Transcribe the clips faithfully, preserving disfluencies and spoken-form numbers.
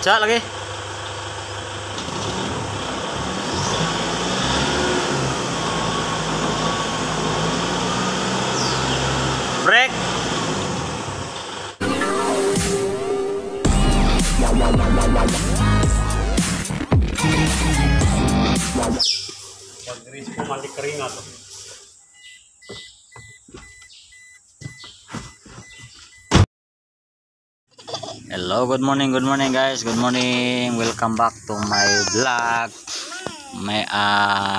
Cak lagi. Break. Pag-grease po mandi keringat. Hello, good morning, good morning guys. Good morning. Welcome back to my vlog. May ah uh,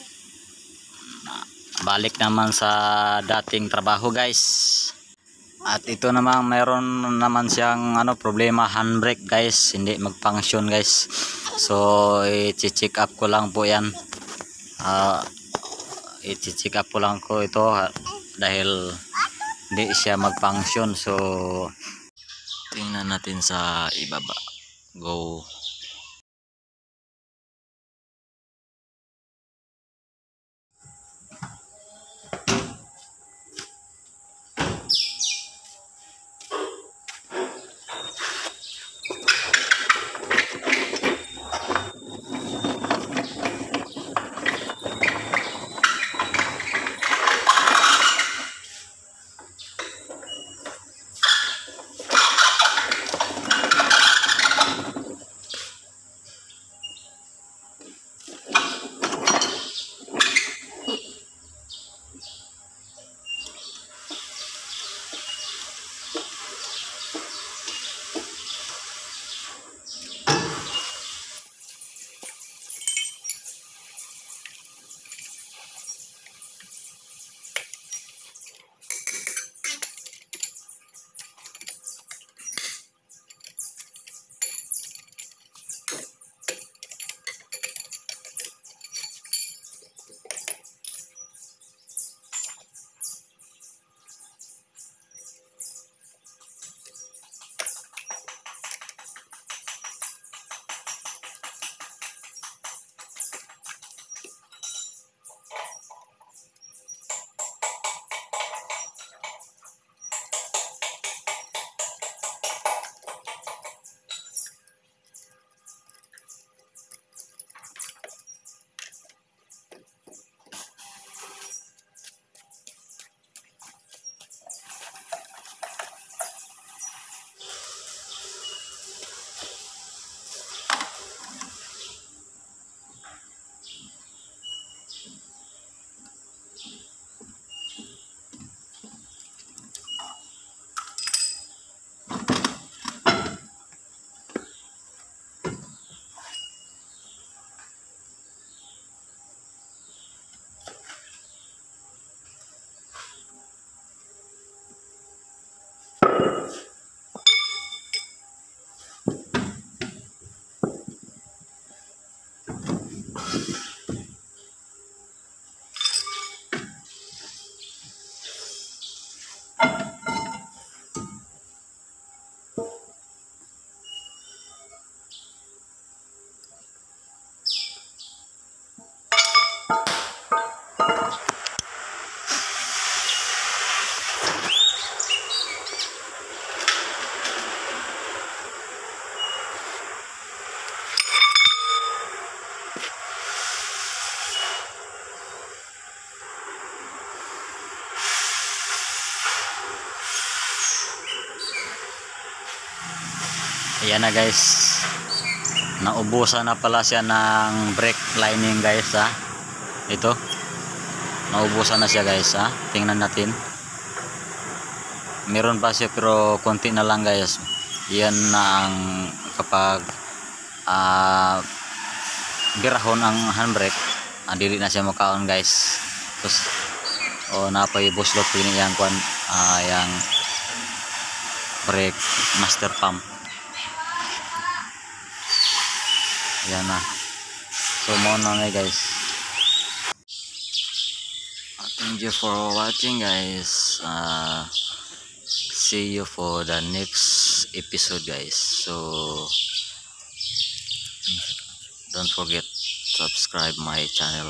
balik naman sa dating trabaho guys. At ito naman mayroon naman siyang ano problema, handbrake guys, hindi mag-function guys. So i-check up ko lang po 'yan. Uh, i-check up ko lang ko ito dahil hindi siya mag-function. So tingnan natin sa ibaba. Go. Ayan na guys, naubusan na pala siya ng brake lining guys ha. Ito, naubusan na siya guys ha. Tingnan natin, meron pa siya pero konti na lang guys. Yan na ang kapag uh, birahon ang handbrake, uh, dili na siya makaon guys. Terus oh napay buslot ini yang kuan uh, yang brake master pump. Yan na. So muna na guys. Thank you for watching guys. Uh, see you for the next episode guys. So don't forget subscribe my channel.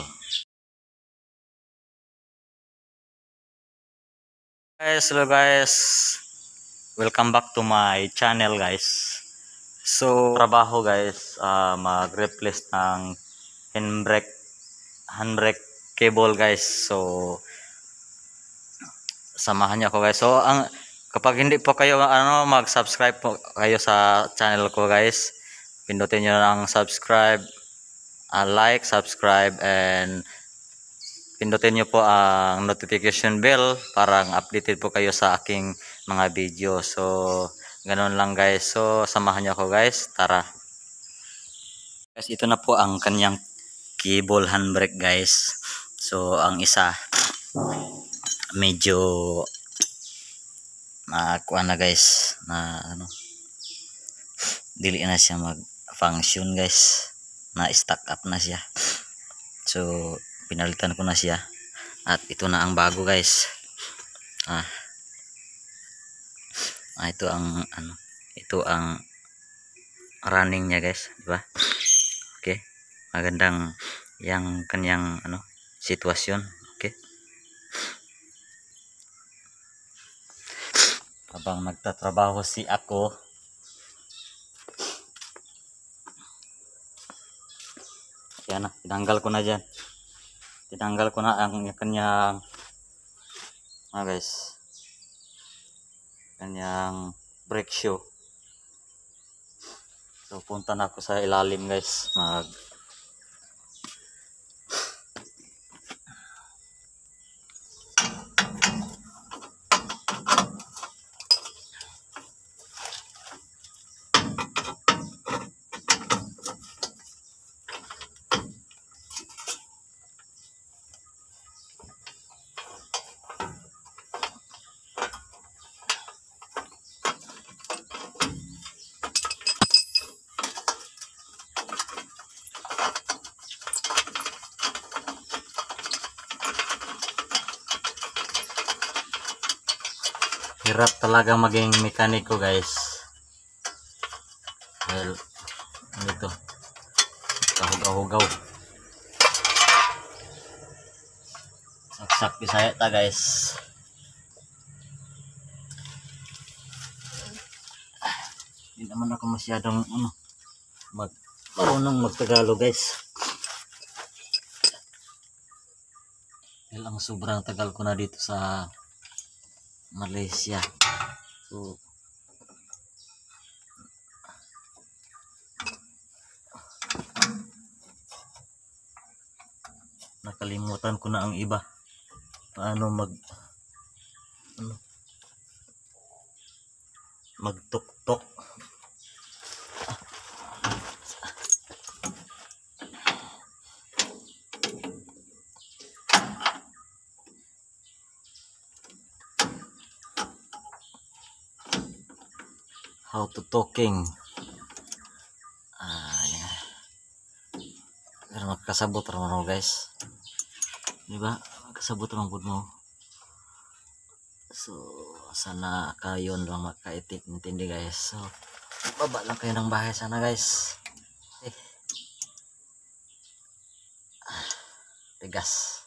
Guys, hello guys. Welcome back to my channel guys. So trabaho guys, uh, mag-replace ng handbrake handbrake cable guys. So samahan niyo ako guys. So ang kapag hindi po kayo ano mag-subscribe po kayo sa channel ko guys, pindutin niyo lang subscribe, uh, like, subscribe, and pindutin niyo po ang notification bell para updated po kayo sa aking mga video. So ganoon lang guys. So samahan niyo ako guys. Tara. Guys, ito na po ang kanyang cable handbrake guys. So ang isa medyo na kuha na guys na ano dili na siya mag function guys, na stack up na siya. So pinalitan ko na siya at ito na ang bago guys. Ah, ah ito ang ano ito ang running niya guys, di ba? Okay, magandang yang kanyang ano sitwasyon. Okay, habang nagtatrabaho si ako, yan na, tinanggal ko na dyan tinanggal ko na ang kanyang ah guys kanyang brake shoe. So punta na ako sa ilalim guys, mag hirap talaga maging mekaniko guys. Well, ano ito? Kahugaw-hugaw. Saksak Bisaya ta guys. Hindi naman ako masyadong ano, mag marunong magtagalog guys. Dahil ang sobrang tagal ko na dito sa Malaysia. So nakalimutan ko na ang iba. Paano mag ano magtuktok. How to talking. Ah, yeah. Pero magkasabot naman mo guys. Diba? Magkasabot naman po mo. So, sana kayo lang makaitik. Intindi guys. So, baba lang kayo ng bahay sana guys. Eh. Ah, tigas.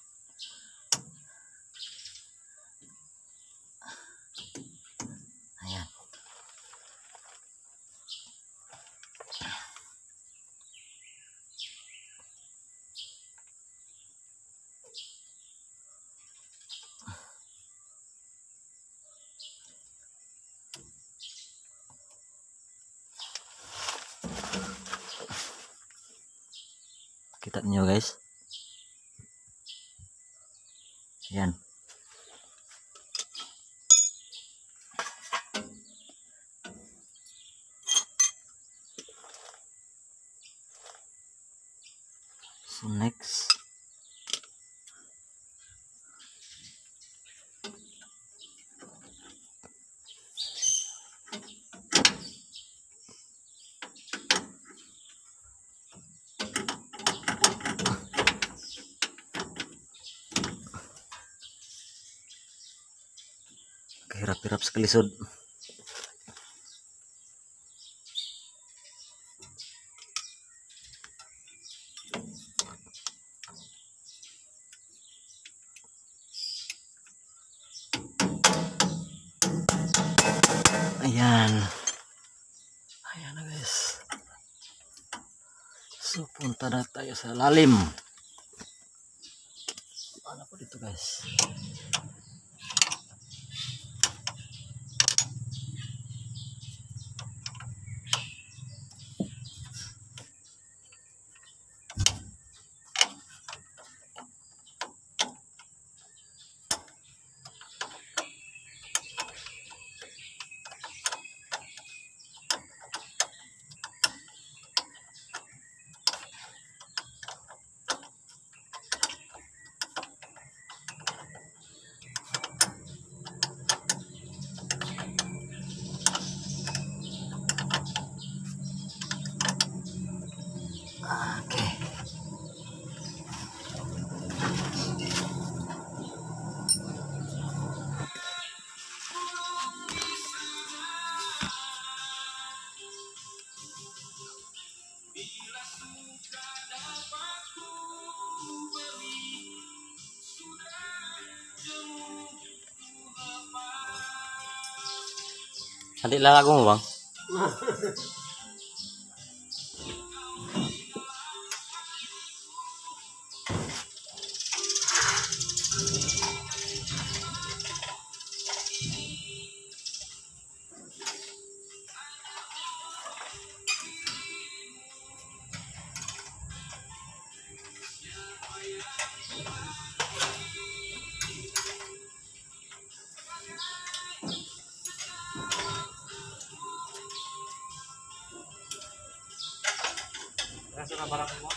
Ayan. Kita niyo guys. Yan. So next, kahirap-hirap sa kalisod. Ayan. Ayan na guys. So punta na tayo sa lalim. Ano po dito guys? Okay. Adik lah lagu mo bang? Rasa barang mo.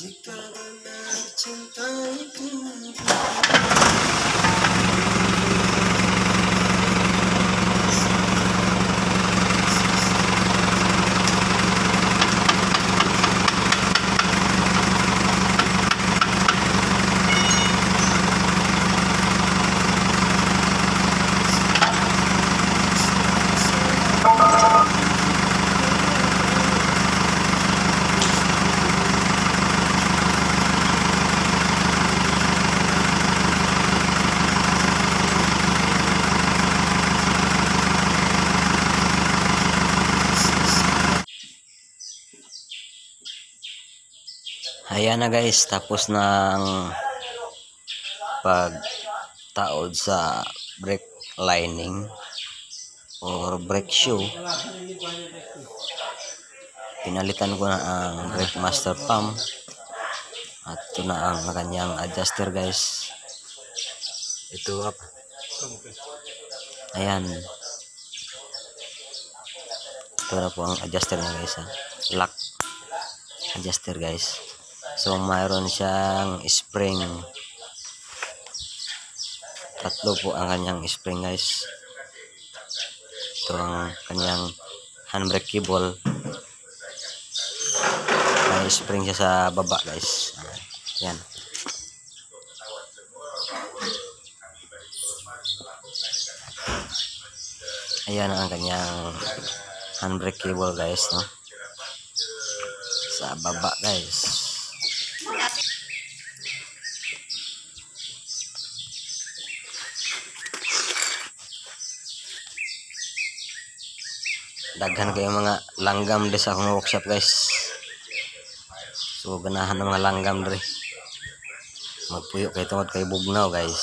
Jika benar cinta itu. Ayan na guys, tapos ng pagtaod sa brake lining or brake shoe. Pinalitan ko na ang brake master pump at ito na ang kanyang adjuster guys. Ito up. Ayan. Ito na po ang adjuster niya guys ha. Lock adjuster guys. So mayroon siyang spring. Tatlo po ang kanyang spring guys. Ito ang kanyang handbrake cable. May spring siya sa baba guys. Yan. Ayan ang kanyang handbrake cable guys, no? Sa baba guys. Daghan kayo mga langgam di sa akong workshop guys. So ganahan ng mga langgam diri. Magpuyo kay tungod kay bugnaw guys.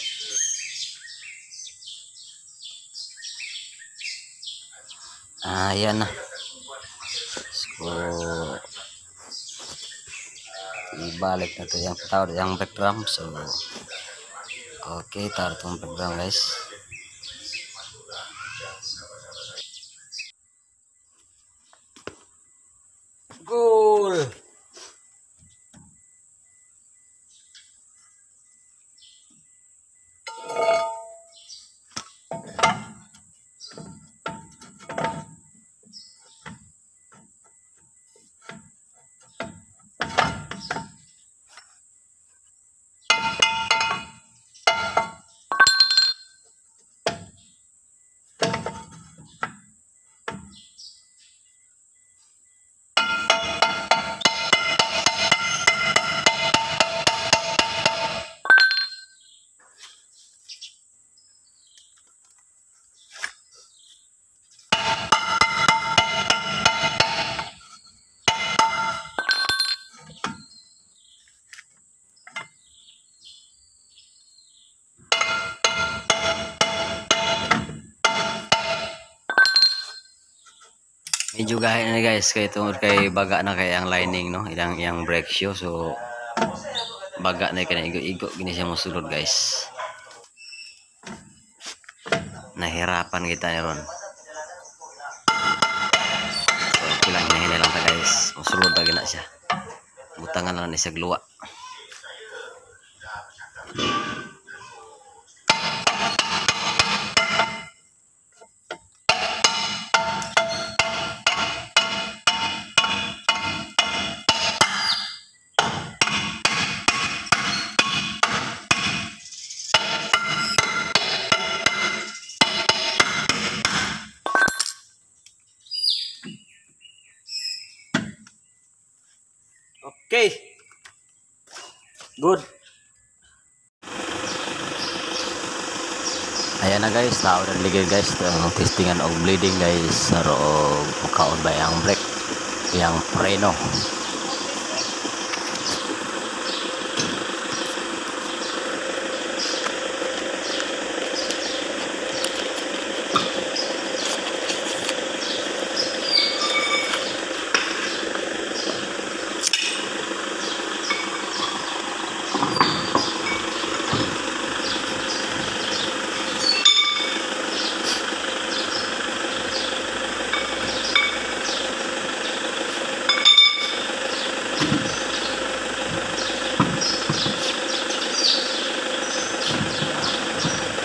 Ah, yan na. So ibalik na ito yung tawad yung brake drum. So okay, tawad itong brake drum guys. Goal! Medyo gahit na guys kay tungod kay baga na kay ang lining no, ilang yang brake shoe. So baga na kay igo-igo gini siya mosulod guys. Nahirapan kita ron. So kulang hinahinay lang ta guys. Mosulod lagi na siya. Butangan lang ni sa gluwa. Okay. Good. Ayan na guys, tao na ligid guys. Ang testingan og bleeding guys. Saro kaon ba ang brake, yang preno.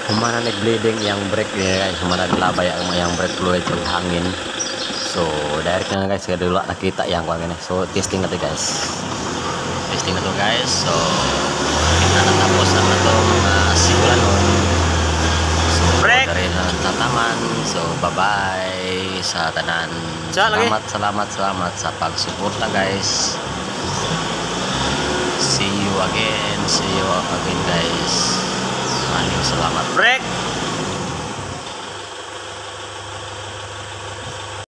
humana nag-bleeding yang brake niya guys, humana naglabay ang yang brake fluid yung hangin. So direct na guys, kaya dulu nakita yang kuan ini. So testing natin guys. Testing na to guys. So kita natapos na to mga simulan nun. So Brake! dari na tataman. So bye bye sa tanan. Sa lagi. Salamat, salamat, salamat sa pagsuporta guys. See you again. See you again guys. Maraming salamat. Break!